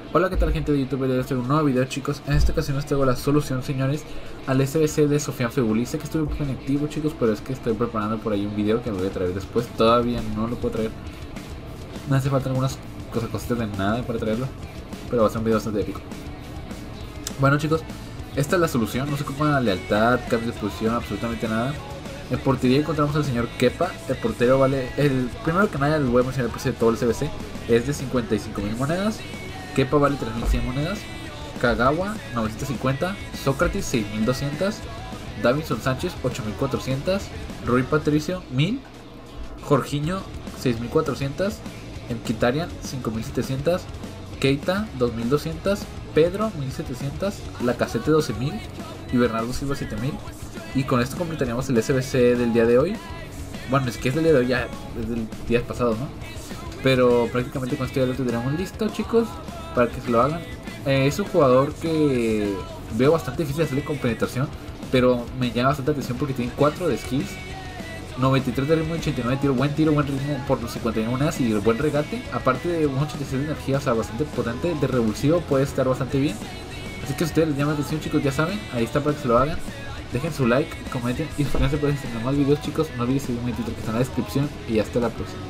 Hola, ¿qué tal, gente de YouTube? Les traigo un nuevo video, chicos. En esta ocasión les traigo la solución, señores, al SBC de Sofian Febuli. Sé que estuve un poco inactivo, chicos, pero es que estoy preparando por ahí un video que me voy a traer después. Todavía no lo puedo traer. Me hace falta algunas cositas de nada para traerlo, pero va a ser un video bastante épico. Bueno, chicos, esta es la solución. No se ocupa la lealtad, cambio de posición, absolutamente nada. En portería encontramos al señor Kepa. El portero vale, el primero que nada les voy a mencionar el precio de todo el SBC. Es de 55.000 monedas. Kepa vale 3.100 monedas, Kagawa 950, Sócrates 6.200, Davinson Sánchez 8.400, Rui Patricio 1.000, Jorginho 6.400, Mkhitaryan 5.700, Keita 2.200, Pedro 1.700, Lacazette 12.000 y Bernardo Silva 7.000. Y con esto completaríamos el SBC del día de hoy. Bueno, es que es del día de hoy, ya es del día pasado, ¿no? Pero prácticamente con esto ya lo tendremos listo, chicos, para que se lo hagan. Es un jugador que veo bastante difícil de hacerle con penetración, pero me llama bastante atención porque tiene 4 de skills, 93 de ritmo y 89 de tiro, buen ritmo por los 51 monedas y buen regate. Aparte de un 86 de energía, o sea, bastante potente. De revulsivo puede estar bastante bien. Así que si ustedes les llama la atención, chicos, ya saben, ahí está para que se lo hagan. Dejen su like, comenten y suscríbanse para tener más videos, chicos. No olviden seguirme en Twitter, que está en la descripción, y hasta la próxima.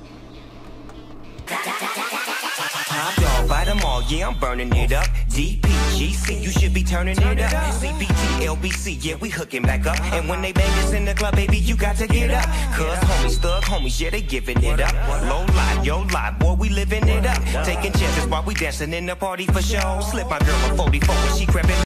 By them all, yeah, I'm burning it up. DPGC, you should be turning it up. CBT, LBC, yeah, we hooking back up. And when they bang us in the club, baby, you got to get up. Cause homies, thug homies, yeah, they giving it up. Low life, yo life, boy, we living it up. Taking chances while we dancing in the party for show. Slip my girl a 44 when she crept in.